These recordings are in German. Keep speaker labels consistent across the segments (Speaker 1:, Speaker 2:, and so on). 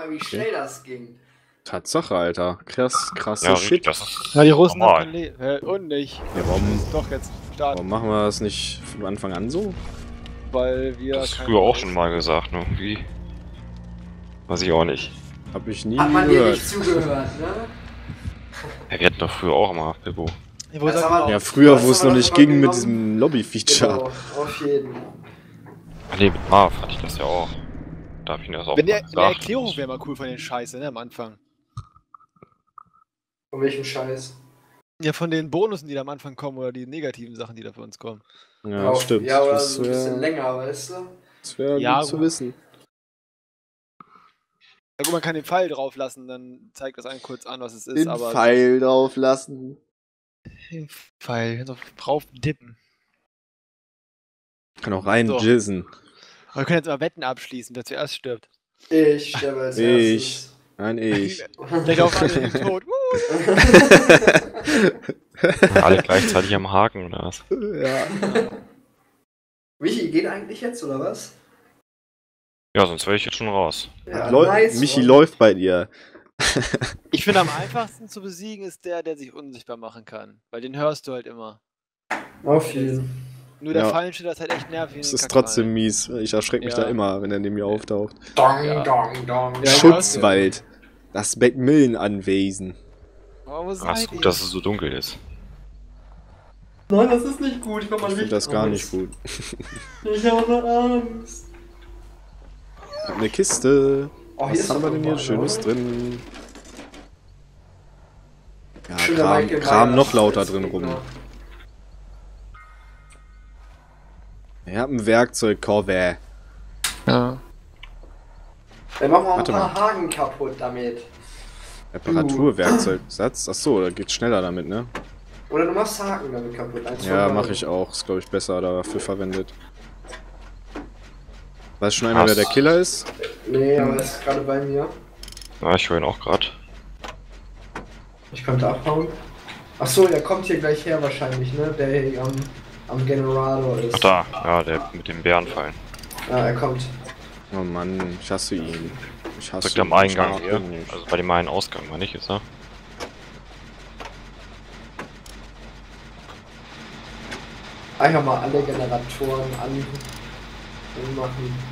Speaker 1: mal, wie schnell das ging.
Speaker 2: Tatsache, Alter. Krasse
Speaker 3: Ja,
Speaker 2: Shit.
Speaker 3: das ist
Speaker 4: Ja, die Russen
Speaker 3: normal.
Speaker 4: haben kein Leben. Und nicht.
Speaker 2: Ja, warum,
Speaker 4: Doch, jetzt starten.
Speaker 2: warum machen wir das nicht von Anfang an so?
Speaker 4: Weil wir.
Speaker 3: Das ist
Speaker 4: keine
Speaker 3: früher auch
Speaker 4: Russen-
Speaker 3: schon mal gesagt, ne? Irgendwie. Weiß ich auch nicht.
Speaker 2: Hab ich nie
Speaker 1: Hat man dir
Speaker 2: gehört.
Speaker 1: nicht zugehört, ne?
Speaker 3: Ja, wir hatten doch früher auch immer Pippo.
Speaker 4: Ja, wo
Speaker 1: Das
Speaker 4: sagt
Speaker 1: aber-
Speaker 4: man-
Speaker 2: Ja, früher,
Speaker 1: Das
Speaker 2: wo es
Speaker 1: haben
Speaker 2: noch
Speaker 1: wir
Speaker 2: nicht
Speaker 1: das mal
Speaker 2: ging mit
Speaker 1: genommen.
Speaker 2: diesem Lobby-Feature.
Speaker 1: Genau, auf jeden.
Speaker 3: Ah ne, mit Marv hatte ich das ja auch. Da hab ich Ihnen das auch
Speaker 4: Wenn
Speaker 3: mal
Speaker 4: der, eine
Speaker 3: gesagt.
Speaker 4: Erklärung wäre mal cool von den Scheiße, ne, am Anfang.
Speaker 1: Von welchem Scheiß?
Speaker 4: Ja, von den Bonussen, die da am Anfang kommen oder die negativen Sachen, die da für uns kommen.
Speaker 2: Ja, das stimmt.
Speaker 1: Ja, oder
Speaker 2: Das
Speaker 1: so ein bisschen
Speaker 2: wäre
Speaker 1: länger, weißt du?
Speaker 4: Ja,
Speaker 2: gut zu wissen.
Speaker 4: Ja, gut, man kann den Pfeil drauf lassen, dann zeigt das einen kurz an, was es ist,
Speaker 2: Den
Speaker 4: aber.
Speaker 2: Pfeil drauf lassen.
Speaker 4: Den Pfeil, also drauf dippen.
Speaker 2: Kann auch rein
Speaker 4: So.
Speaker 2: jizzen.
Speaker 4: Aber wir können jetzt mal Wetten abschließen, wer zuerst stirbt.
Speaker 1: Ich sterbe als
Speaker 2: Ich. Nein, ich.
Speaker 4: Vielleicht auch alle im Tod.
Speaker 3: Alle gleichzeitig am Haken oder was?
Speaker 2: Ja.
Speaker 1: Michi, geht eigentlich jetzt, oder was?
Speaker 3: Ja, sonst wäre ich jetzt schon raus.
Speaker 1: Ja,
Speaker 2: Michi
Speaker 1: one.
Speaker 2: läuft bei dir.
Speaker 4: Ich finde, am einfachsten zu besiegen ist der, der sich unsichtbar machen kann. Weil den hörst du halt immer.
Speaker 1: Auf jeden.
Speaker 4: Nur der
Speaker 2: Ja.
Speaker 4: Fallensteller ist halt echt nervig.
Speaker 2: Es ist trotzdem mies. Ich erschrecke mich
Speaker 4: Ja.
Speaker 2: da immer, wenn er neben mir auftaucht.
Speaker 1: Dong,
Speaker 4: Ja.
Speaker 1: dong, dong.
Speaker 4: Ja,
Speaker 2: Schutzwald. Das Macmillan-Anwesen.
Speaker 4: Oh, wo
Speaker 3: Ach,
Speaker 4: seid
Speaker 3: ist
Speaker 4: ihr?
Speaker 3: gut, dass es so dunkel ist.
Speaker 1: Nein, das ist nicht gut. Ich mach mal
Speaker 2: Ich finde
Speaker 1: Licht
Speaker 2: das gar
Speaker 1: aus.
Speaker 2: nicht gut.
Speaker 1: Ich habe Angst.
Speaker 2: Eine Kiste.
Speaker 1: Oh, hier
Speaker 2: Was
Speaker 1: ist
Speaker 2: haben wir
Speaker 1: doch
Speaker 2: denn
Speaker 1: noch
Speaker 2: hier
Speaker 1: mal,
Speaker 2: Schönes
Speaker 1: oder?
Speaker 2: drin? Ja,
Speaker 1: Schöner
Speaker 2: Kram,
Speaker 1: Michael
Speaker 2: Kram
Speaker 1: Myers
Speaker 2: noch lauter
Speaker 1: als
Speaker 2: drin rum.
Speaker 1: Gegner.
Speaker 2: Ich hab ein Werkzeug, Corvair.
Speaker 4: Ja.
Speaker 1: Dann machen wir ein
Speaker 2: Warte
Speaker 1: paar
Speaker 2: mal.
Speaker 1: Haken kaputt damit.
Speaker 2: Reparaturwerkzeugsatz. Achso, da geht's schneller damit, ne?
Speaker 1: Oder du machst Haken damit kaputt. Eins
Speaker 2: Ja,
Speaker 1: von
Speaker 2: mache
Speaker 1: beiden.
Speaker 2: ich auch. Ist, glaube ich, besser dafür verwendet. Weiß schon einer, wer der Killer ist?
Speaker 1: Nee, aber er ist gerade bei mir.
Speaker 3: Ja, ich höre ihn auch gerade.
Speaker 1: Ich könnte abhauen. Achso, der kommt hier gleich her wahrscheinlich, ne? Der hier am Generator ist.
Speaker 3: Ach da, ja, der mit dem Bärenfallen.
Speaker 1: Ja, er kommt.
Speaker 2: Oh Mann, ich hasse ihn. Ich hasse
Speaker 3: Direkt am
Speaker 2: ihn.
Speaker 3: Eingang
Speaker 2: Ich mag
Speaker 3: hier.
Speaker 2: ihn nicht.
Speaker 3: Also bei dem einen Ausgang, meine ich, ist er.
Speaker 1: Einfach mal alle Generatoren anmachen.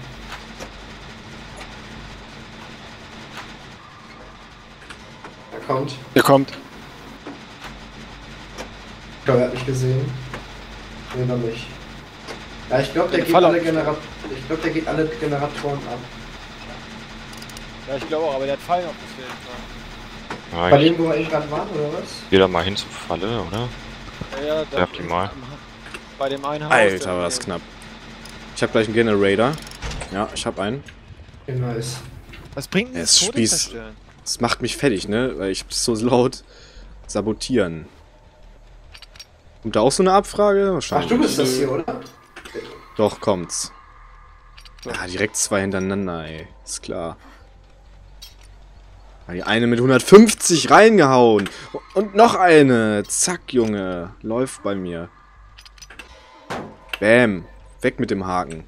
Speaker 1: Er kommt.
Speaker 4: Der kommt.
Speaker 1: Ich glaube, er hat mich gesehen. Nee, noch nicht. Ja, ich glaube, der
Speaker 4: Den
Speaker 1: geht
Speaker 4: Fall
Speaker 1: alle
Speaker 4: auf-
Speaker 1: Ich glaube, der geht alle Generatoren ab.
Speaker 4: Ja, ich glaube auch, aber der hat Pfeil noch gefehlt.
Speaker 3: Ja,
Speaker 1: Bei
Speaker 3: ich
Speaker 1: dem, wo wir eben gerade waren, oder was?
Speaker 3: gehe da mal hin zur Falle, oder?
Speaker 4: Ja, da
Speaker 3: Werft ihn mal.
Speaker 4: Bei dem einen Haus.
Speaker 2: Alter, war das knapp. Ich hab gleich einen Generator. Ja, ich hab einen.
Speaker 1: Okay, nice.
Speaker 4: Was bringt denn
Speaker 2: Es
Speaker 4: das Totem
Speaker 2: spießt.
Speaker 4: zerstören?
Speaker 2: Das macht mich fertig, ne? Weil ich so laut sabotieren. Kommt da auch so eine Abfrage?
Speaker 1: Ach,
Speaker 2: Wahrscheinlich.
Speaker 1: du bist das hier, oder?
Speaker 2: Doch, kommt's. Ja, direkt zwei hintereinander, ey. Ist klar. Ja, die eine mit 150 reingehauen. Und noch eine. Zack, Junge. Läuft bei mir. Bäm. Weg mit dem Haken.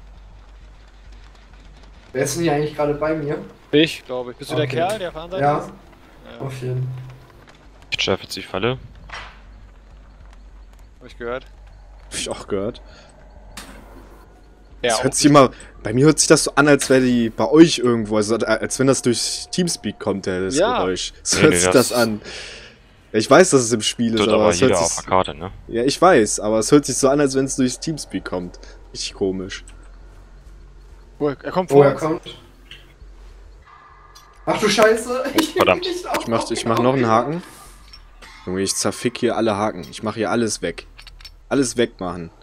Speaker 1: Wer ist denn hier eigentlich gerade bei mir?
Speaker 4: Ich, glaube ich. Bist du der
Speaker 1: Okay.
Speaker 4: Kerl, der auf der anderen
Speaker 1: Ja.
Speaker 4: Seite ist? Ja,
Speaker 1: Auf jeden.
Speaker 3: Ich schärfe jetzt die Falle.
Speaker 4: hab ich gehört.
Speaker 2: Hab ich auch gehört.
Speaker 4: Ja,
Speaker 2: Das hört sich immer, bei mir hört sich das so an, als wäre die bei euch irgendwo, also als wenn das durch Teamspeak kommt, das
Speaker 4: Ja.
Speaker 2: Geräusch. So
Speaker 3: Nee,
Speaker 2: hört
Speaker 3: nee,
Speaker 2: sich
Speaker 3: das
Speaker 2: das an. Ja, ich weiß, dass es im Spiel ist,
Speaker 3: Tut
Speaker 2: aber
Speaker 3: aber
Speaker 2: es hört
Speaker 3: jeder auf
Speaker 2: sich...
Speaker 3: der Karte, ne?
Speaker 2: Ja, ich weiß, aber es hört sich so an, als wenn es durch Teamspeak kommt. Richtig komisch.
Speaker 4: Oh, er kommt
Speaker 1: Wo
Speaker 4: vor
Speaker 1: er
Speaker 4: uns.
Speaker 1: kommt. Ach du Scheiße!
Speaker 3: Verdammt.
Speaker 2: Ich mach noch einen Haken. Junge, ich zerfick hier alle Haken. Ich mache hier alles weg. Alles wegmachen.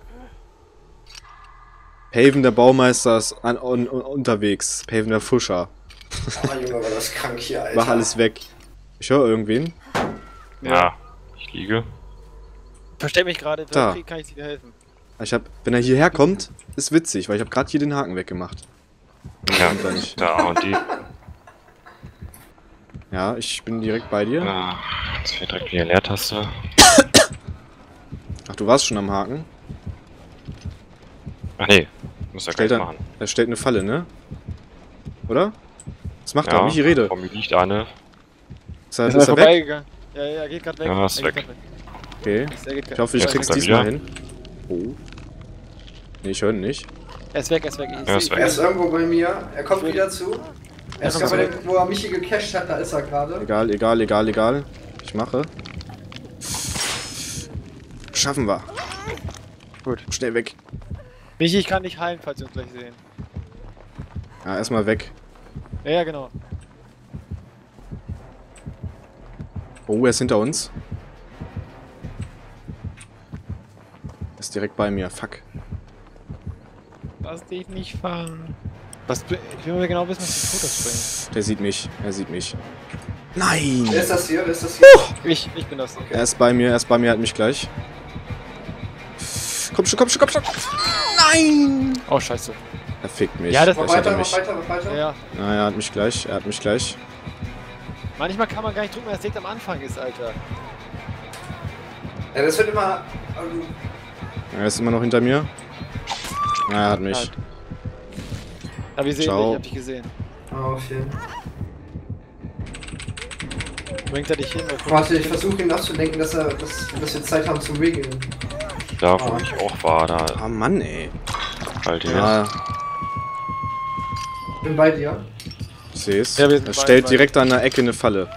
Speaker 2: Paven der Baumeister ist unterwegs. Paven der Fuscher.
Speaker 1: Oh, Junge, war das krank hier, Alter.
Speaker 2: Mach alles weg. Ich höre irgendwen.
Speaker 3: Ja. Ich liege.
Speaker 4: Verstell mich gerade,
Speaker 2: Da.
Speaker 4: kann ich dir helfen.
Speaker 2: Wenn er hierher kommt, ist witzig, weil ich habe gerade hier den Haken weggemacht.
Speaker 3: Ja,
Speaker 2: kommt er nicht.
Speaker 3: da und die.
Speaker 2: Ja, ich bin direkt bei dir.
Speaker 3: Ja, jetzt fehlt direkt wieder Leertaste.
Speaker 2: Ach, du warst schon am Haken.
Speaker 3: Ach nee, muss er
Speaker 2: Stellt
Speaker 3: gleich
Speaker 2: er,
Speaker 3: machen.
Speaker 2: er stellt eine Falle, ne? Oder? Was macht er? Michi, rede.
Speaker 3: Vor mir liegt eine.
Speaker 2: Ist er weg?
Speaker 4: vorbeigegangen. Ja, geht gerade weg.
Speaker 3: Ja, ist
Speaker 4: Er
Speaker 3: weg.
Speaker 4: geht grad
Speaker 2: Okay. Ich hoffe, ich
Speaker 3: Jetzt
Speaker 2: krieg's
Speaker 3: kommt er
Speaker 2: diesmal
Speaker 3: wieder.
Speaker 2: hin. Oh. Nee, ich höre ihn nicht.
Speaker 4: Er ist weg. Ich
Speaker 3: Er ist
Speaker 4: seh-
Speaker 3: weg.
Speaker 1: Er ist irgendwo bei mir. Er kommt wieder zu. Er ist
Speaker 4: kommt
Speaker 1: gerade,
Speaker 4: zurück.
Speaker 1: wo er Michi gecached hat, da ist er gerade.
Speaker 2: Egal. Ich mache. Schaffen wir.
Speaker 4: Gut.
Speaker 2: Schnell weg.
Speaker 4: Michi, ich kann dich heilen, falls wir uns gleich sehen.
Speaker 2: Ja, erstmal weg.
Speaker 4: Ja, genau.
Speaker 2: Oh, er ist hinter uns. Er ist direkt bei mir. Fuck.
Speaker 4: Lass dich nicht fangen. Ich will mal genau wissen, was die Fotos bringen.
Speaker 2: Der sieht mich. Er sieht mich. Nein!
Speaker 1: Wer ist das hier? Wer ist das hier?
Speaker 4: Ich bin das. Okay.
Speaker 2: Er ist bei mir, hat mich gleich. Komm schon. Nein!
Speaker 4: Oh, scheiße.
Speaker 2: Er fickt mich.
Speaker 4: Ja, das-
Speaker 1: Mach
Speaker 2: Gleich hat er
Speaker 1: weiter,
Speaker 2: mich.
Speaker 1: mach weiter.
Speaker 4: Ja.
Speaker 2: Na, er hat mich gleich.
Speaker 4: Manchmal kann man gar nicht drücken, wenn das direkt am Anfang ist, Alter.
Speaker 1: Ja, das wird immer.
Speaker 2: Er ist immer noch hinter mir. Na, er hat mich.
Speaker 4: Aber wir sehen
Speaker 2: Ciao.
Speaker 4: dich, ich hab dich gesehen.
Speaker 1: Auf jeden.
Speaker 4: Bringt er dich hin?
Speaker 1: Warte, ich versuche ihn nachzudenken, dass wir Zeit haben zum Regeln.
Speaker 3: Da, wo ich auch war, da
Speaker 2: Oh Mann, ey.
Speaker 3: halt hier.
Speaker 2: Ja,
Speaker 1: Bin bei dir.
Speaker 2: ich seh's.
Speaker 4: Ja, wir sind
Speaker 2: Er
Speaker 4: beide
Speaker 2: stellt
Speaker 4: bei-
Speaker 2: direkt an der Ecke eine Falle.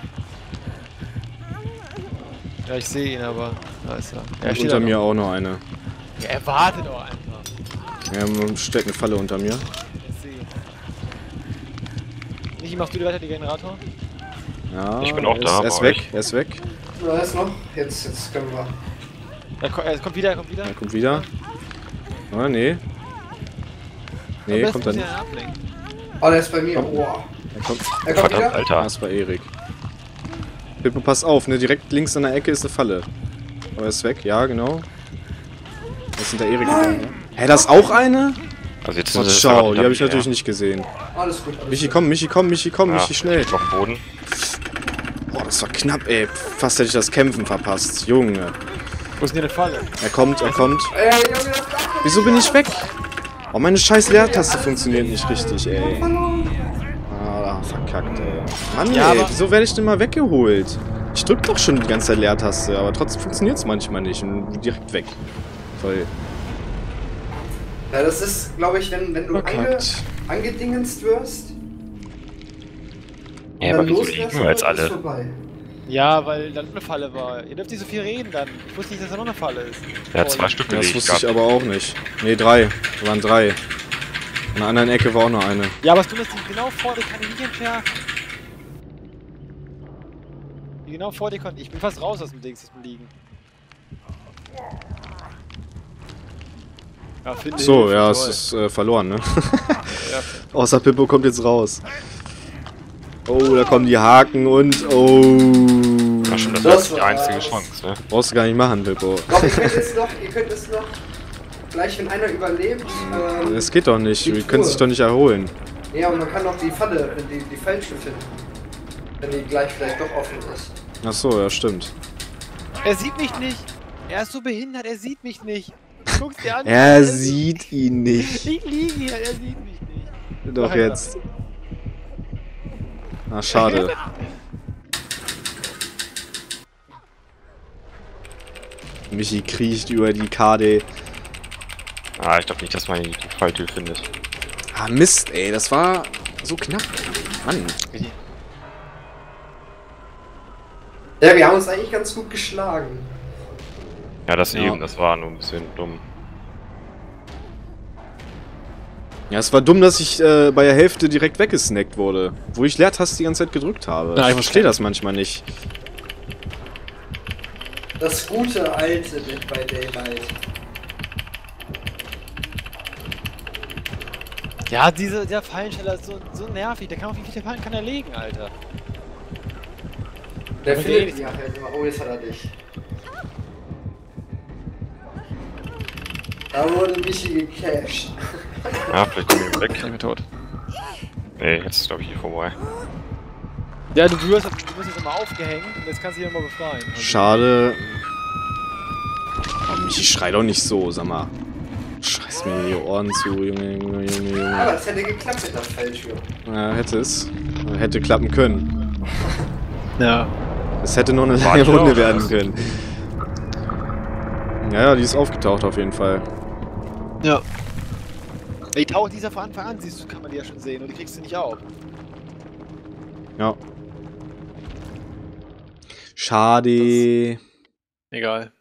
Speaker 4: Ja, ich sehe ihn, aber da ist er. Ja,
Speaker 2: Und
Speaker 4: steht
Speaker 2: unter
Speaker 4: da
Speaker 2: mir
Speaker 4: noch.
Speaker 2: auch noch eine.
Speaker 4: Ja, er wartet doch einfach.
Speaker 2: Ja, man stellt eine Falle unter mir.
Speaker 4: Ich sehe ihn. Michi, machst du dir weiter die Generator?
Speaker 2: Ja,
Speaker 3: Ich bin auch da,
Speaker 2: Er ist
Speaker 3: bei
Speaker 2: weg,
Speaker 3: euch.
Speaker 2: er ist weg.
Speaker 1: Da ist noch. Jetzt können wir.
Speaker 4: Er kommt wieder.
Speaker 2: Er kommt wieder. Ah, nee. Nee, kommt er nicht.
Speaker 1: Oh, der ist bei mir. Boah.
Speaker 2: Er kommt.
Speaker 1: Er kommt
Speaker 3: Verdammt,
Speaker 1: wieder.
Speaker 2: Ah,
Speaker 3: Alter.
Speaker 2: das war Erik. Pippo, pass auf, ne? Direkt links an der Ecke ist eine Falle. Aber er ist weg, ja, genau. Das ist hinter Erik gegangen, ne? Hä, das ist auch eine?
Speaker 3: Also jetzt
Speaker 2: Oh,
Speaker 3: ist er
Speaker 2: schau,
Speaker 3: gerade
Speaker 2: die
Speaker 3: hinter
Speaker 2: habe ich
Speaker 3: mir,
Speaker 2: natürlich
Speaker 3: ja.
Speaker 2: nicht gesehen.
Speaker 1: Alles gut.
Speaker 2: Michi, komm,
Speaker 3: Ja,
Speaker 2: Michi, schnell.
Speaker 3: Auf dem Boden.
Speaker 2: Boah, das war knapp, ey. Fast hätte ich das Kämpfen verpasst. Junge.
Speaker 4: Wo ist denn eine Falle?
Speaker 2: Er kommt.
Speaker 1: Ey, Junge, das darf
Speaker 2: Wieso bin ich weg? Oh, meine scheiß Leertaste funktioniert nicht richtig, ey. Ah, verkackt, ey. Mann,
Speaker 4: Ja,
Speaker 2: ey,
Speaker 4: aber-
Speaker 2: wieso werde ich denn mal weggeholt? Ich drück doch schon die ganze Zeit Leertaste, aber trotzdem funktioniert es manchmal nicht und direkt weg. Toll.
Speaker 1: Ja, das ist, glaube ich, wenn du
Speaker 2: Verkackt.
Speaker 1: angedingenst wirst.
Speaker 3: Ja,
Speaker 1: und
Speaker 3: aber
Speaker 1: dann
Speaker 3: wieso
Speaker 1: loslässt,
Speaker 3: liegen wir jetzt
Speaker 1: dann ist
Speaker 3: alle?
Speaker 1: vorbei.
Speaker 4: Ja, weil da eine Falle war. Ihr dürft nicht so viel reden dann. Ich wusste nicht, dass da noch eine Falle ist.
Speaker 3: Er hat 2 Stück
Speaker 2: Das
Speaker 3: gelegt
Speaker 2: wusste ich
Speaker 3: gehabt.
Speaker 2: aber auch nicht. Ne, 3. Da waren 3. An der anderen Ecke war auch noch eine.
Speaker 4: Ja, aber du bist genau vor dir, kann ich nicht entschärfen. Die genau vor dir konnte. Ich bin fast raus aus dem Dings, das liegen. Ja, finde
Speaker 2: So,
Speaker 4: ich,
Speaker 2: ja,
Speaker 4: toll.
Speaker 2: es ist verloren, ne?
Speaker 4: Ja.
Speaker 2: Außer Pippo kommt jetzt raus. Oh, da kommen die Haken und... Oh.
Speaker 3: Ja, stimmt, das
Speaker 1: Das
Speaker 3: war die
Speaker 1: war-
Speaker 3: einzige Chance, ne?
Speaker 2: Brauchst du gar nicht machen, Pippo.
Speaker 1: Doch, ihr könnt es noch, gleich wenn einer überlebt,
Speaker 2: Das geht doch nicht.
Speaker 1: Die
Speaker 2: Wir können
Speaker 1: Truhe.
Speaker 2: sich doch nicht erholen.
Speaker 1: ja, und man kann noch die Falle, die falsche finden. Wenn die gleich vielleicht doch offen ist.
Speaker 2: Ach so, ja, stimmt.
Speaker 4: Er sieht mich nicht. Er ist so behindert, er sieht mich nicht. Guck's dir an.
Speaker 2: Er sieht ihn nicht.
Speaker 4: Ich liege hier, er sieht mich nicht.
Speaker 2: Doch
Speaker 4: Ach,
Speaker 2: jetzt. Ach, schade. Michi kriecht über die KD.
Speaker 3: Ah, ich glaube nicht, dass man die Falltür findet.
Speaker 2: Ah, Mist, ey. Das war so knapp. Mann.
Speaker 1: Ja, wir haben uns eigentlich ganz gut geschlagen.
Speaker 3: Ja, das
Speaker 2: Ja.
Speaker 3: eben, das war nur ein bisschen dumm.
Speaker 2: Ja, es war dumm, dass ich bei der Hälfte direkt weggesnackt wurde. Wo ich Leertaste die ganze Zeit gedrückt habe.
Speaker 4: Ja,
Speaker 2: Ich
Speaker 4: ich
Speaker 2: verstehe das manchmal nicht.
Speaker 1: Das gute alte Dead by Daylight.
Speaker 4: Ja, der Fallensteller ist so nervig. Der kann auf wie viele Fallen kann er legen, Alter.
Speaker 1: Der
Speaker 4: Aber
Speaker 1: findet
Speaker 4: den-
Speaker 1: die halt immer. Oh, jetzt hat er dich. Da wurde Michi gecasht.
Speaker 3: Ja, vielleicht kommen wir weg.
Speaker 4: Ich bin tot.
Speaker 3: Nee, jetzt ist glaube ich hier vorbei.
Speaker 4: Ja, du wirst jetzt immer aufgehängt und jetzt kannst du dich immer befreien. Also,
Speaker 2: Schade. Oh, Michi, schrei doch nicht so, sag mal. Scheiß mir die Ohren zu, Junge.
Speaker 1: Aber es hätte geklappt mit der Falltür.
Speaker 2: Ja, hätte es. Hätte klappen können.
Speaker 4: Ja.
Speaker 2: Es hätte nur eine
Speaker 3: War
Speaker 2: lange
Speaker 3: ich
Speaker 2: Runde
Speaker 3: auch,
Speaker 2: werden
Speaker 3: ja.
Speaker 2: können. Ja, die ist aufgetaucht auf jeden Fall.
Speaker 4: Ja. Die taucht dieser von Anfang an, siehst du, kann man die ja schon sehen und die kriegst du nicht auf.
Speaker 2: Ja. Schade.
Speaker 4: Egal.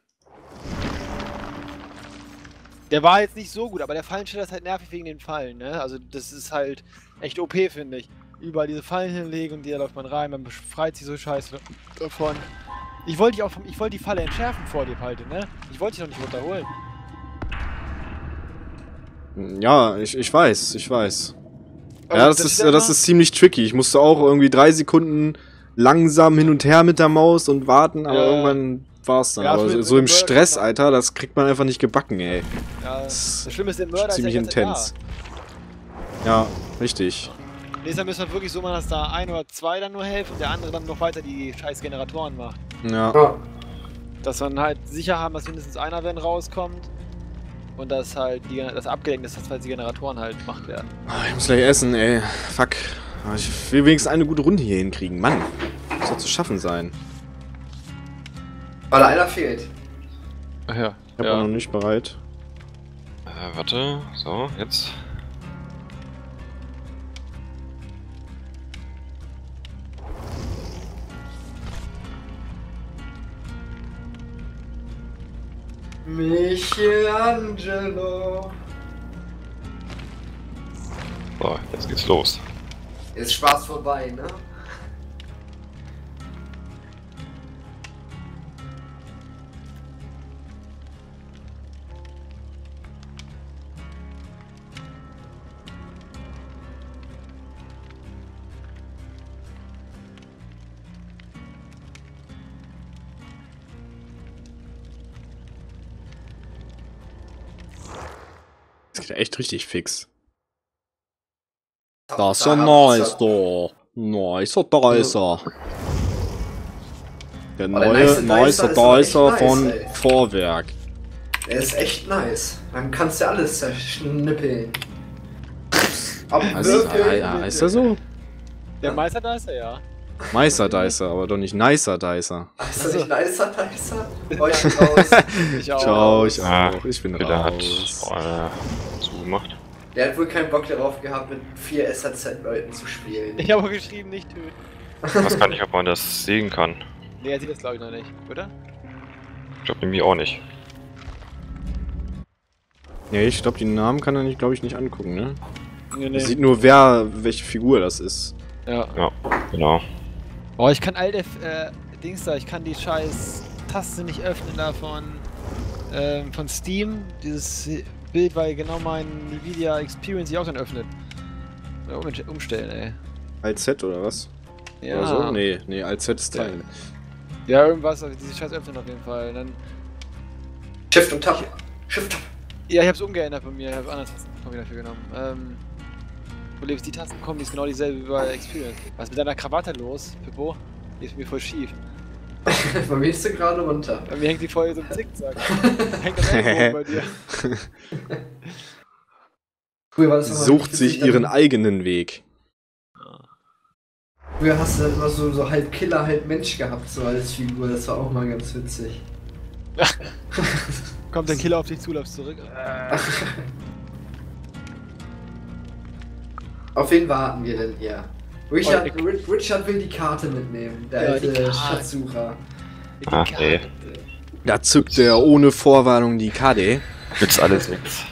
Speaker 4: Der war jetzt nicht so gut, aber der Fallensteller ist halt nervig wegen den Fallen, ne? Also das ist halt echt OP, finde ich. Überall diese Fallen hinlegen und da läuft man rein, man befreit sich so scheiße davon. Ich wollte die Falle entschärfen vor dir, Palte, ne? Ich wollte dich noch nicht runterholen.
Speaker 2: Ja, ich weiß.
Speaker 4: Aber
Speaker 2: Ja, das ist ziemlich tricky. Ich musste auch irgendwie 3 Sekunden langsam hin und her mit der Maus und warten, aber
Speaker 4: Ja.
Speaker 2: irgendwann war's dann.
Speaker 4: Ja,
Speaker 2: aber
Speaker 4: mit
Speaker 2: so im
Speaker 4: dem
Speaker 2: Stress,
Speaker 4: Mörder-
Speaker 2: Alter, das kriegt man einfach nicht gebacken, ey.
Speaker 4: Ja,
Speaker 2: Das
Speaker 4: das Schlimme ist, der Mörder ist
Speaker 2: ziemlich
Speaker 4: ja die ganze Zeit
Speaker 2: intens. Ja, richtig.
Speaker 4: da. Nächstes Mal müssen wir wirklich so machen, dass da 1 oder 2 dann nur helfen und der andere dann noch weiter die scheiß Generatoren macht.
Speaker 2: Ja.
Speaker 1: Ja.
Speaker 4: Dass wir dann halt sicher haben, dass mindestens einer, wenn rauskommt. Und dass halt das abgelenkt ist, dass halt die Generatoren halt gemacht werden.
Speaker 2: Ah, ich muss gleich essen, ey. Fuck. Aber ich will wenigstens eine gute Runde hier hinkriegen. Mann. Das soll zu schaffen sein.
Speaker 1: Weil einer fehlt.
Speaker 4: Ach ja.
Speaker 2: Ich bin auch noch nicht bereit.
Speaker 3: Warte. So, jetzt.
Speaker 1: Michelangelo.
Speaker 3: So, jetzt geht's los.
Speaker 1: Ist Spaß vorbei, ne?
Speaker 2: Das geht ja echt richtig fix.
Speaker 1: Da
Speaker 2: Das ist ja nice, da. Nicer Dicer. Der
Speaker 1: Aber der
Speaker 2: neue
Speaker 1: nice Dicer
Speaker 2: Nicer
Speaker 1: ist aber
Speaker 2: Dicer
Speaker 1: echt
Speaker 2: von
Speaker 1: nice, ey.
Speaker 2: Vorwerk.
Speaker 1: Der ist echt nice. Dann kannst du alles zerschnippeln.
Speaker 2: Ist er so?
Speaker 4: Der Meister da ist er, ja.
Speaker 2: Meister Dicer, aber doch nicht Nicer Dicer.
Speaker 1: Ist das nicht nicer, Dicer? Heute raus.
Speaker 4: Ich auch.
Speaker 2: Ciao, ich
Speaker 3: Ah,
Speaker 2: auch. Ich bin
Speaker 3: Der hat
Speaker 2: raus.
Speaker 3: zugemacht.
Speaker 1: Der hat wohl keinen Bock darauf gehabt, mit 4 SAZ-Leuten zu spielen.
Speaker 4: Ich habe auch geschrieben, nicht töten.
Speaker 3: Ich weiß gar nicht, ob man das sehen kann.
Speaker 4: Nee, er sieht das glaube ich noch nicht, oder?
Speaker 3: Ich glaube nämlich auch nicht.
Speaker 2: Nee, ich glaube, die Namen kann er nicht, glaube ich, nicht angucken, ne?
Speaker 4: Nee,
Speaker 2: Er sieht nur, welche Figur das ist.
Speaker 4: Ja.
Speaker 3: Ja, genau.
Speaker 4: Oh, ich kann all der Dings da, ich kann die scheiß Taste nicht öffnen davon. Von Steam. Dieses Bild, weil genau mein Nvidia Experience sich auch dann öffnet. Ja, umstellen, ey.
Speaker 2: Alt Z oder was?
Speaker 4: Ja.
Speaker 2: Oder so? Nee, Alt Z ist Teil.
Speaker 4: Ja, irgendwas, aber diese scheiß öffnen auf jeden Fall. Und dann,
Speaker 1: Shift und Tab. Shift Tab.
Speaker 4: ja, ich hab's umgeändert bei mir, ich habe andere Tastenkombi dafür genommen. Problem ist, die Tastenkombi ist genau dieselbe wie bei Experience. Was ist mit deiner Krawatte los, Pippo? Die ist mir voll schief.
Speaker 1: Bei mir ist sie gerade runter.
Speaker 4: Bei mir hängt die voll so im Zickzack. Hängt das Ellbogen bei dir.
Speaker 1: Früher war das immer
Speaker 2: Sucht
Speaker 1: witzig,
Speaker 2: sich
Speaker 1: dann-
Speaker 2: ihren eigenen Weg.
Speaker 1: Früher hast du dann immer so halb Killer, halb Mensch gehabt, so als Figur. Das war auch mal ganz witzig.
Speaker 4: Kommt der Killer auf dich zu, laufst zurück.
Speaker 1: Auf wen warten wir denn hier? Richard will die Karte mitnehmen, der
Speaker 4: Ja,
Speaker 1: alte
Speaker 4: die Karte.
Speaker 1: Schatzsucher.
Speaker 3: Ach nee.
Speaker 2: Da zückt er ohne Vorwarnung die KD.
Speaker 3: Nützt alles nichts.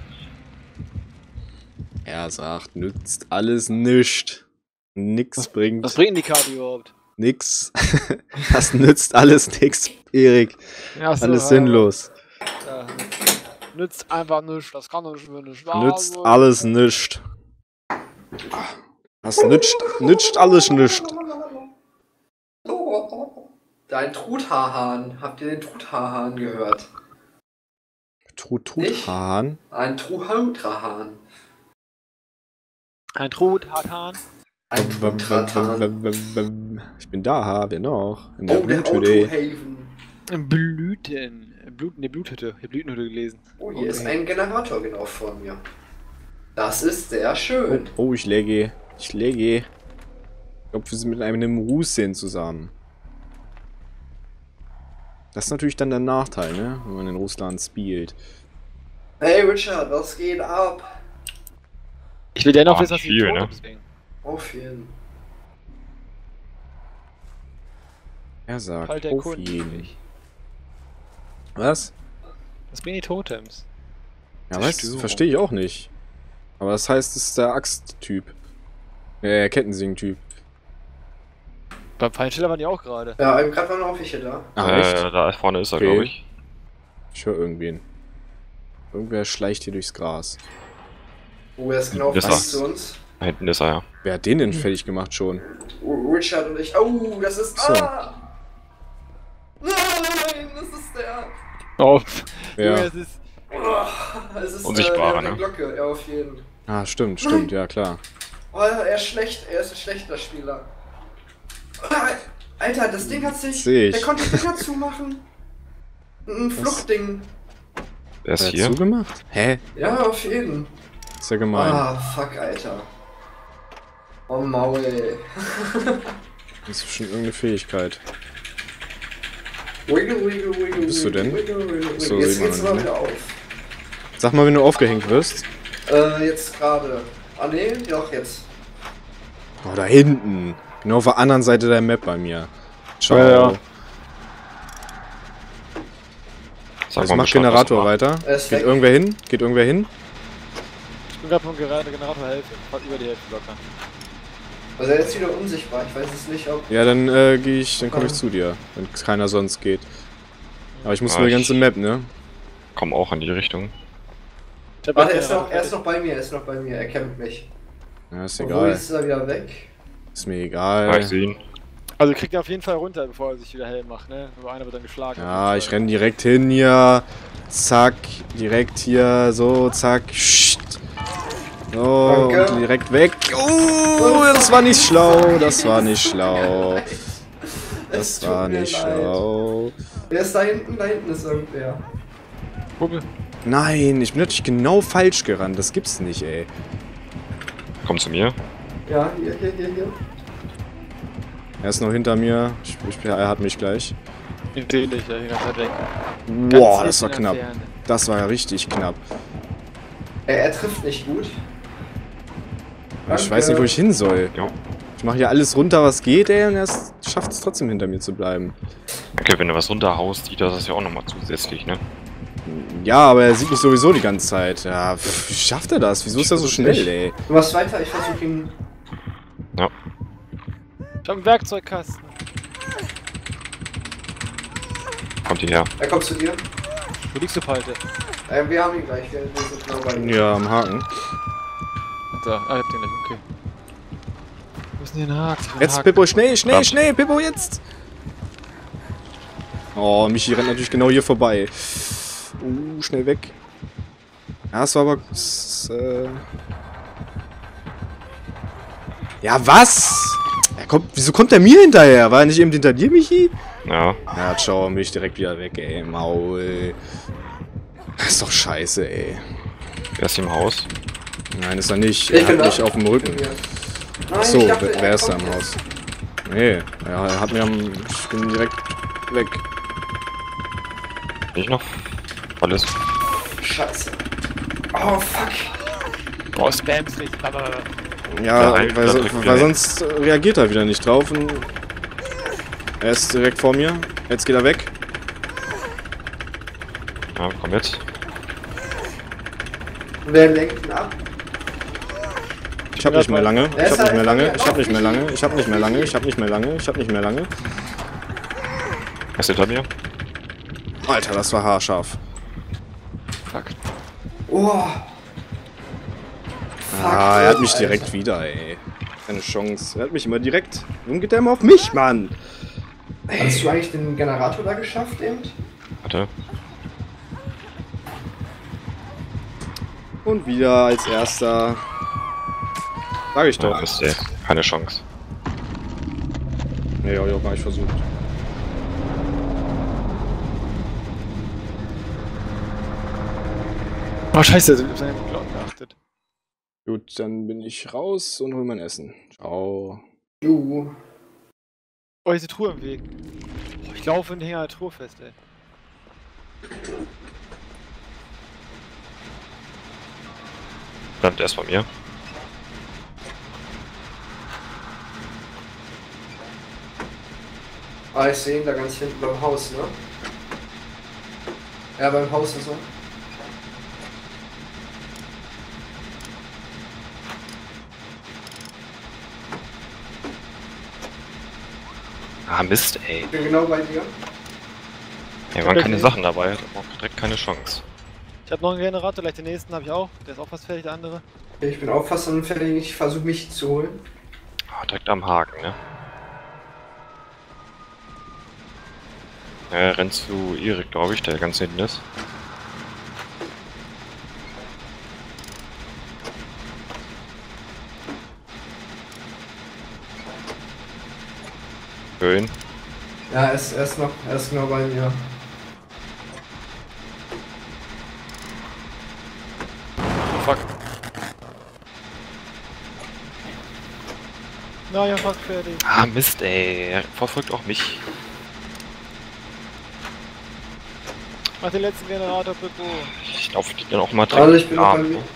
Speaker 2: Er sagt, nützt alles nischt. Nix bringt
Speaker 4: Was bringt denn die Karte überhaupt?
Speaker 2: nix. Das nützt alles nix, Erik.
Speaker 4: Ja, so,
Speaker 2: Alles sinnlos.
Speaker 4: Ja. Nützt einfach nichts, das kann doch nicht wahr
Speaker 2: Nützt
Speaker 4: sein.
Speaker 2: alles nischt. Das nützt alles nischt.
Speaker 1: Dein Truthaarhahn. Habt ihr den Truthaarhahn gehört?
Speaker 2: Truthahn.
Speaker 1: Ein Truthahn.
Speaker 4: Ein Truthahn.
Speaker 1: Ein Truthahn.
Speaker 2: Ich bin da, wer noch? In der
Speaker 1: Oh, der
Speaker 2: Bluthütte.
Speaker 1: Autohaven.
Speaker 4: Blüten. Bluthütte. Ich hab Blütenhütte gelesen.
Speaker 1: Oh, hier ist ein Generator genau vor mir. Das ist sehr schön.
Speaker 2: Oh, ich läge. Ich läge. Ich glaube, wir sind mit einem Rusin zusammen. Das ist natürlich dann der Nachteil, ne? Wenn man in Russland spielt.
Speaker 1: Hey Richard, was geht ab?
Speaker 4: Ich will dennoch
Speaker 3: Ah,
Speaker 4: wissen, was die
Speaker 3: viel, ne?
Speaker 4: Totems bringen.
Speaker 1: Auf jeden.
Speaker 2: Er sagt,
Speaker 4: Halt der
Speaker 2: auf
Speaker 4: Kunden.
Speaker 2: jeden. Was?
Speaker 4: Was bringen die Totems?
Speaker 2: Ja, weißt du,
Speaker 4: Zerstörung.
Speaker 2: verstehe ich auch nicht. Aber das heißt, es ist der Axt-Typ. Kettensing-Typ.
Speaker 4: Beim Feinsteller waren die auch gerade.
Speaker 1: Ja, eben gerade waren auch welche da.
Speaker 2: Ah, echt?
Speaker 3: Da vorne ist er,
Speaker 2: Okay.
Speaker 3: glaube ich.
Speaker 2: Ich höre irgendwen. Irgendwer schleicht hier durchs Gras.
Speaker 1: Oh, er ist genau
Speaker 3: Das
Speaker 1: fast
Speaker 3: war's.
Speaker 1: zu uns.
Speaker 3: Da hinten ist er, ja.
Speaker 2: Wer hat den denn fertig gemacht schon?
Speaker 1: Oh, Richard und ich. Oh, das ist.
Speaker 2: So.
Speaker 1: Ah! Nein, das ist der.
Speaker 4: Oh,
Speaker 2: Ja.
Speaker 4: Junge, es ist...
Speaker 1: Oh, es ist
Speaker 3: Unsichtbarer,
Speaker 1: der
Speaker 3: ne?
Speaker 1: Glocke, ja, auf jeden.
Speaker 2: Ah, stimmt, stimmt, ja klar.
Speaker 1: Oh, er ist schlecht, er ist ein schlechter Spieler. Ah, Alter, das Ding hat sich.
Speaker 2: Seh ich.
Speaker 1: Der konnte Finger zumachen. Ein Fluchtding.
Speaker 3: Der ist
Speaker 2: Hat er
Speaker 3: hier.
Speaker 2: zugemacht? Hä?
Speaker 1: Ja, auf jeden.
Speaker 2: Ist ja gemein.
Speaker 1: Ah, fuck, Alter. Oh Maul, ey.
Speaker 2: Das ist bestimmt irgendeine Fähigkeit.
Speaker 1: Wiggle, wiggle, wiggle.
Speaker 2: Wo bist du denn?
Speaker 1: Wiggle, wiggle, wiggle.
Speaker 2: So,
Speaker 1: Jetzt
Speaker 2: sieht man
Speaker 1: geht's
Speaker 2: noch
Speaker 1: mal
Speaker 2: nicht,
Speaker 1: wieder auf.
Speaker 2: Sag mal, wenn du aufgehängt wirst.
Speaker 1: Jetzt gerade. Ah, nee, doch, jetzt.
Speaker 2: Oh, da hinten. Genau auf der anderen Seite der Map bei mir. Ciao.
Speaker 4: Ja, ja.
Speaker 3: Sag
Speaker 2: Jetzt
Speaker 3: mal
Speaker 2: macht
Speaker 3: Bescheid,
Speaker 2: Generator
Speaker 3: was er
Speaker 2: weiter.
Speaker 1: Er ist
Speaker 2: Geht
Speaker 1: weg.
Speaker 2: irgendwer hin? Geht irgendwer hin?
Speaker 4: Ich bin gerade vom Generator Hälfte. Fast über die Hälfte locker.
Speaker 1: Also er ist wieder unsichtbar. Ich weiß es nicht, ob.
Speaker 2: Ja, dann komme ich zu dir, wenn keiner sonst geht. Aber ich muss
Speaker 3: Ah,
Speaker 2: nur die ganze Map, ne?
Speaker 3: macht. Komm auch in die Richtung.
Speaker 4: Ich hab
Speaker 1: Warte,
Speaker 4: jetzt
Speaker 1: er ist noch bei mir, er ist noch bei mir. Er kämpft mich.
Speaker 2: Ja, ist
Speaker 1: Wo
Speaker 2: egal.
Speaker 1: ist er wieder weg?
Speaker 2: Ist mir
Speaker 3: Ja, ich
Speaker 2: egal.
Speaker 3: sehe ihn.
Speaker 4: Also kriegt er auf jeden Fall runter, bevor er sich wieder hell macht, ne? Nur einer wird dann geschlagen.
Speaker 2: Ja, ich renn direkt hin hier. Zack. Direkt hier. So, zack. Psst. So,
Speaker 1: Danke.
Speaker 2: und direkt weg. Oh, das war nicht schlau. Das war nicht schlau.
Speaker 1: Es
Speaker 2: Das war
Speaker 1: tut mir
Speaker 2: nicht
Speaker 1: leid.
Speaker 2: schlau.
Speaker 1: Wer ist da hinten ist irgendwer.
Speaker 4: Kumpel.
Speaker 2: Nein, ich bin natürlich genau falsch gerannt. Das gibt's nicht, ey.
Speaker 3: Komm zu mir.
Speaker 1: Ja, hier.
Speaker 2: Er ist noch hinter mir. Er hat mich gleich.
Speaker 4: Den seh ich, ja, die ganze Zeit weg.
Speaker 2: Boah,
Speaker 4: Ganz
Speaker 2: das war
Speaker 4: in der
Speaker 2: knapp.
Speaker 4: Ferne.
Speaker 2: Das war ja richtig knapp.
Speaker 1: Er trifft nicht gut.
Speaker 2: Ich weiß nicht, wo ich hin soll.
Speaker 3: Ja.
Speaker 2: Ich mache hier alles runter, was geht, ey, und er schafft es trotzdem hinter mir zu bleiben.
Speaker 3: Okay, wenn du was runterhaust, sieht er das ja auch nochmal zusätzlich, ne?
Speaker 2: Ja, aber er sieht mich sowieso die ganze Zeit. Ja, wie schafft er das? Wieso ist er so schnell, ey?
Speaker 1: Du machst weiter, ich versuche ihn.
Speaker 3: Ja.
Speaker 4: Ich hab einen Werkzeugkasten.
Speaker 3: Kommt hierher.
Speaker 1: Er kommt zu dir.
Speaker 4: Wo liegst du, Palte?
Speaker 1: Wir haben ihn gleich, wir sind genau bei ihm.
Speaker 2: Ja, am Haken.
Speaker 4: Da, ich hab den gleich, okay. Wo ist denn der Haken?
Speaker 2: Jetzt, Pippo, schnell, schnell,
Speaker 3: Verdammt.
Speaker 2: schnell, Pippo, jetzt! Oh, Michi rennt natürlich genau hier vorbei. Schnell weg. Ja, es war aber... Ja, was? Wieso kommt er mir hinterher? War er nicht eben hinter dir, Michi?
Speaker 3: Ja.
Speaker 2: Ja, ciao, bin ich direkt wieder weg, ey. Maul. Das ist doch scheiße, ey.
Speaker 3: Wer ist hier im Haus?
Speaker 2: Nein, ist er nicht.
Speaker 1: Ich
Speaker 2: Er
Speaker 1: bin
Speaker 2: hat
Speaker 1: da.
Speaker 2: mich auf dem Rücken.
Speaker 1: Hier. Nein,
Speaker 2: Achso,
Speaker 1: ich dachte,
Speaker 2: wer
Speaker 1: er
Speaker 2: ist da
Speaker 1: kommt
Speaker 2: im
Speaker 1: jetzt.
Speaker 2: Haus? Nee, er hat mir Ich bin direkt weg.
Speaker 3: Nicht noch? Alles.
Speaker 1: Scheiße. Oh, fuck.
Speaker 4: Oh, Spams nicht.
Speaker 2: Ja,
Speaker 3: Ja,
Speaker 2: weil,
Speaker 3: da drückt
Speaker 2: weil
Speaker 3: wieder
Speaker 2: sonst reagiert er wieder nicht drauf und er ist direkt vor mir. Jetzt geht er weg.
Speaker 3: Ja, komm jetzt.
Speaker 1: Wer lenkt ihn ab?
Speaker 2: Ich hab nicht mehr lange.
Speaker 1: Er
Speaker 2: Ich
Speaker 1: ist
Speaker 2: hab nicht mehr
Speaker 1: halt-
Speaker 2: lange. Ich hab nicht mehr lange. Ich hab nicht mehr lange. Ich hab nicht mehr lange. Ich hab nicht mehr lange.
Speaker 3: Er ist hinter mir.
Speaker 2: Alter, das war haarscharf.
Speaker 4: Fuck.
Speaker 1: Oh.
Speaker 2: Ah, er hat mich
Speaker 1: Alter.
Speaker 2: direkt wieder, ey. Keine Chance. Er hat mich immer direkt. Nun geht er immer auf mich, Mann.
Speaker 1: Hast du eigentlich den Generator da geschafft eben?
Speaker 3: Warte.
Speaker 2: Und wieder als erster. Sag ich
Speaker 3: Ja,
Speaker 2: doch.
Speaker 3: ist keine Chance.
Speaker 2: Nee, hab ich auch gar nicht versucht.
Speaker 4: Oh scheiße, ich hab seine Glocken geachtet.
Speaker 2: Gut, dann bin ich raus und hol mein Essen. Ciao.
Speaker 1: Jo.
Speaker 4: Oh, hier ist die Truhe im Weg. Oh, ich laufe in den Hänger der Truhe fest, ey.
Speaker 3: Bleibt erst bei mir.
Speaker 1: Ah, ich sehe ihn da ganz hinten beim Haus, ne? Ja, beim Haus ist er.
Speaker 3: Ah, Mist, ey.
Speaker 1: Ich bin genau bei dir.
Speaker 3: Ey, waren keine Sachen dabei, hat auch direkt keine Chance.
Speaker 4: Ich hab noch einen Generator, gleich den nächsten habe ich auch. Der ist auch fast fertig, der andere.
Speaker 1: Ich bin auch fast fertig, ich versuche mich zu holen.
Speaker 3: Ah, direkt am Haken, ne? Ja, er rennt zu Erik, glaube ich, der ganz hinten ist. Schön.
Speaker 1: Ja, er ist genau bei mir.
Speaker 4: Fuck. Na ja, fast fertig.
Speaker 3: Ah, Mist, ey. Er verfolgt auch mich.
Speaker 4: Mach den letzten Generator, Pippo.
Speaker 3: Ich laufe dann auch mal
Speaker 1: Also ich bin noch bei
Speaker 3: ab.
Speaker 1: mir.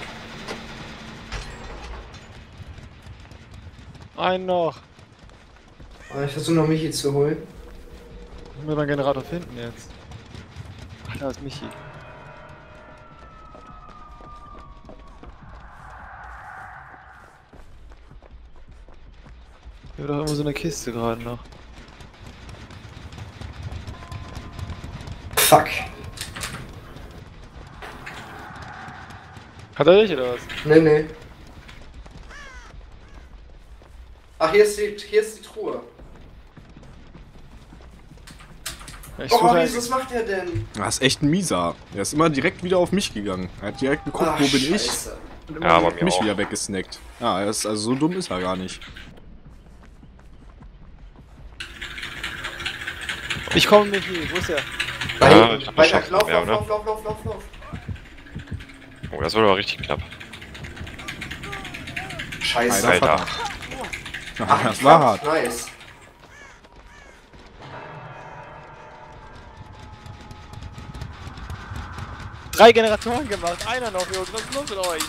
Speaker 4: Einen noch.
Speaker 1: Ah, ich versuche noch Michi zu holen.
Speaker 4: Ich muss meinen Generator finden jetzt. Ach, da ist Michi. Hier war doch irgendwo so eine Kiste gerade noch.
Speaker 1: Fuck.
Speaker 4: Hat er dich oder was?
Speaker 1: Nee. Ach, hier ist die Truhe.
Speaker 4: Ja, ich
Speaker 1: Oh,
Speaker 4: suche
Speaker 1: was macht der denn?
Speaker 2: Das ist echt ein Mieser. Er ist immer direkt wieder auf mich gegangen. Er hat direkt geguckt,
Speaker 1: Ach,
Speaker 2: wo bin ich.
Speaker 1: Scheiße.
Speaker 2: Und immer
Speaker 3: Ja, aber
Speaker 2: direkt
Speaker 3: mir
Speaker 2: mich
Speaker 3: auch.
Speaker 2: wieder weggesnackt. Ja, er ist, also so dumm ist er gar nicht.
Speaker 4: Ich komme Michi, wo ist er?
Speaker 3: Ja, ich hab
Speaker 1: Weiter,
Speaker 3: geschafft,
Speaker 1: lauf.
Speaker 3: oder? Oh, das wird aber richtig knapp.
Speaker 1: Scheiße.
Speaker 2: Alter.
Speaker 3: Alter.
Speaker 2: Ja, das war hart.
Speaker 1: Nice.
Speaker 4: Drei Generatoren gemacht, einer noch, Jungs, was ist los mit euch?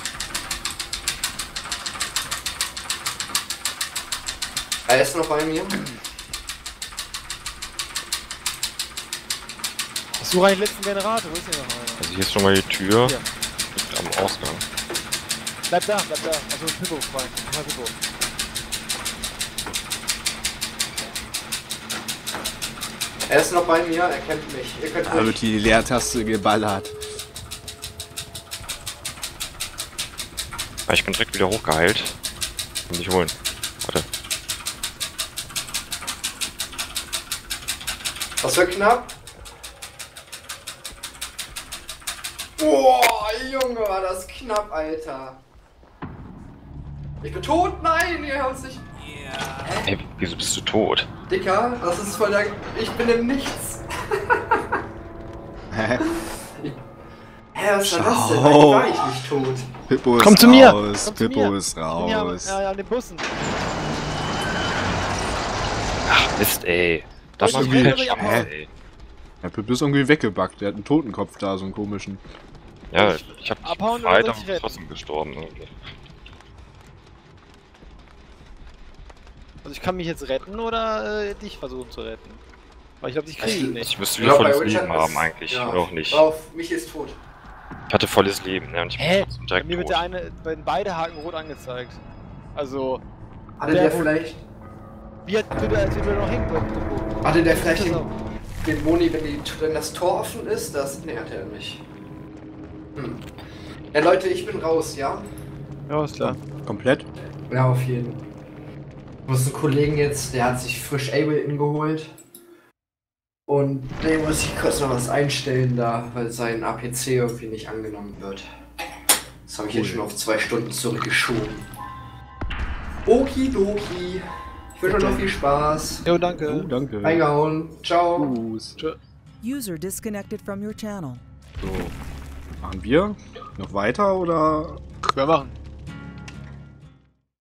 Speaker 1: Er ist noch bei mir.
Speaker 4: Ich suche einen letzten Generator, wo ist hier noch einer?
Speaker 3: Also hier ist schon mal die Tür.
Speaker 4: Hier.
Speaker 3: Liegt am Ausgang.
Speaker 4: Bleib da. Also Pippo, Freund. Mal Pippo.
Speaker 1: Er ist noch bei mir, er kennt mich. Ihr könnt
Speaker 2: Da wird
Speaker 1: mich.
Speaker 2: die Leertaste geballert.
Speaker 3: Ah, ich bin direkt wieder hochgeheilt. Kann mich holen. Warte.
Speaker 1: Das wird knapp. Boah, Junge, war das knapp, Alter. Ich bin tot? Nein, ihr habt sich.
Speaker 3: Ey, wieso bist du tot?
Speaker 1: Dicker, das ist voll der. Ich bin im Nichts.
Speaker 2: Hä?
Speaker 1: Hä, was war das denn?
Speaker 2: Schau.
Speaker 1: Eigentlich war ich nicht tot.
Speaker 2: Pippo ist
Speaker 4: Komm zu mir!
Speaker 2: raus.
Speaker 4: Komm zu
Speaker 2: Pippo
Speaker 4: mir.
Speaker 2: ist
Speaker 4: Ich bin hier
Speaker 2: raus.
Speaker 4: an den Bussen.
Speaker 3: Ach, Mist, ey. Das
Speaker 4: Soll
Speaker 3: war
Speaker 4: ich
Speaker 3: mir
Speaker 4: nicht
Speaker 3: falsch,
Speaker 4: abhauen?
Speaker 3: ey.
Speaker 2: Der Pippo ist irgendwie weggebackt. Der hat einen Totenkopf da, so einen komischen.
Speaker 3: Ja, ich hab
Speaker 4: Abhauen oder
Speaker 3: weiter
Speaker 4: soll ich
Speaker 3: und
Speaker 4: retten?
Speaker 3: trotzdem gestorben. Irgendwie.
Speaker 4: Also ich kann mich jetzt retten oder dich versuchen zu retten? Weil ich glaube, dich kriege ich nicht.
Speaker 3: Ich müsste
Speaker 1: Ich
Speaker 3: wieder
Speaker 1: glaub, bei
Speaker 3: volles
Speaker 1: Richard
Speaker 3: Leben haben
Speaker 1: ist-
Speaker 3: eigentlich,
Speaker 1: ja.
Speaker 3: oder auch nicht.
Speaker 1: Drauf, mich ist tot.
Speaker 3: Ich hatte volles Leben, ne? Und ich bin
Speaker 4: Hä?
Speaker 3: trotzdem
Speaker 4: Bei
Speaker 3: direkt
Speaker 4: mir wird
Speaker 3: tot.
Speaker 4: der eine, werden beide Haken rot angezeigt. Also,
Speaker 1: Hatte
Speaker 4: Der
Speaker 1: der
Speaker 4: wo-
Speaker 1: vielleicht.
Speaker 4: wie hat als wir noch hängen beim Pippo?
Speaker 1: Hatte der vielleicht
Speaker 4: Das
Speaker 1: den,
Speaker 4: auch.
Speaker 1: den Moni, wenn das Tor offen ist? Das. Nee, hat er nicht. Hm. Ja, Leute, ich bin raus, ja?
Speaker 4: Ja, ist klar.
Speaker 2: Komplett?
Speaker 1: Ja, auf jeden Fall. Ich muss einen Kollegen jetzt, der hat sich frisch Ableton geholt. Und dem muss ich kurz noch was einstellen da, weil sein APC irgendwie nicht angenommen wird. Das habe ich jetzt
Speaker 2: Cool.
Speaker 1: schon auf 2 Stunden zurückgeschoben. Okidoki. Ich wünsche euch noch viel Spaß.
Speaker 4: Jo,
Speaker 2: Oh,
Speaker 4: danke.
Speaker 2: danke.
Speaker 1: Reingehauen. Ciao.
Speaker 2: Gruß.
Speaker 5: User disconnected from your channel.
Speaker 2: So. Machen wir. Noch weiter oder?
Speaker 4: Können wir machen.